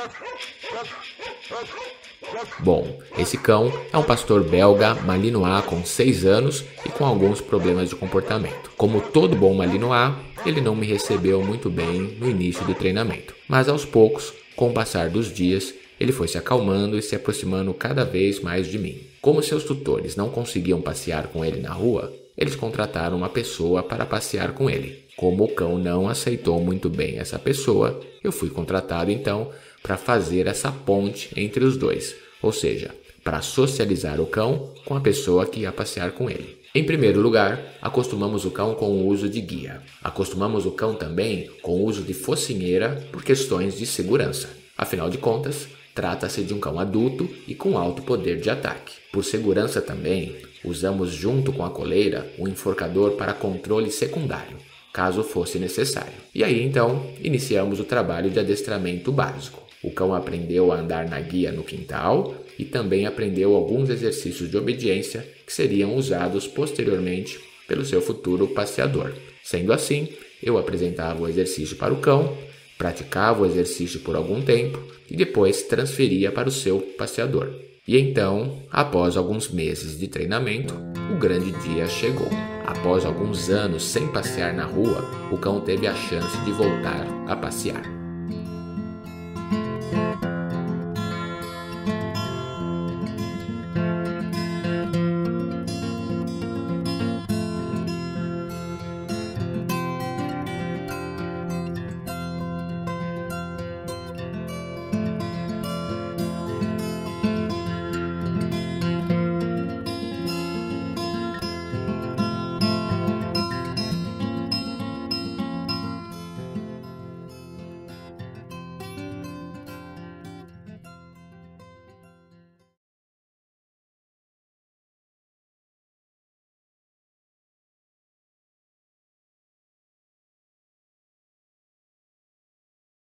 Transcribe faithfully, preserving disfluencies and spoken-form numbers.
Bom, esse cão é um pastor belga Malinois com seis anos e com alguns problemas de comportamento. Como todo bom Malinois, ele não me recebeu muito bem no início do treinamento, mas aos poucos, com o passar dos dias, ele foi se acalmando e se aproximando cada vez mais de mim. Como seus tutores não conseguiam passear com ele na rua, eles contrataram uma pessoa para passear com ele. Como o cão não aceitou muito bem essa pessoa, eu fui contratado então para fazer essa ponte entre os dois, ou seja, para socializar o cão com a pessoa que ia passear com ele. Em primeiro lugar, acostumamos o cão com o uso de guia. Acostumamos o cão também com o uso de focinheira por questões de segurança. Afinal de contas, trata-se de um cão adulto e com alto poder de ataque. Por segurança também, usamos junto com a coleira um enforcador para controle secundário, caso fosse necessário. E aí então, iniciamos o trabalho de adestramento básico. O cão aprendeu a andar na guia no quintal e também aprendeu alguns exercícios de obediência que seriam usados posteriormente pelo seu futuro passeador. Sendo assim, eu apresentava o exercício para o cão, praticava o exercício por algum tempo e depois transferia para o seu passeador. E então, após alguns meses de treinamento, o grande dia chegou. Após alguns anos sem passear na rua, o cão teve a chance de voltar a passear.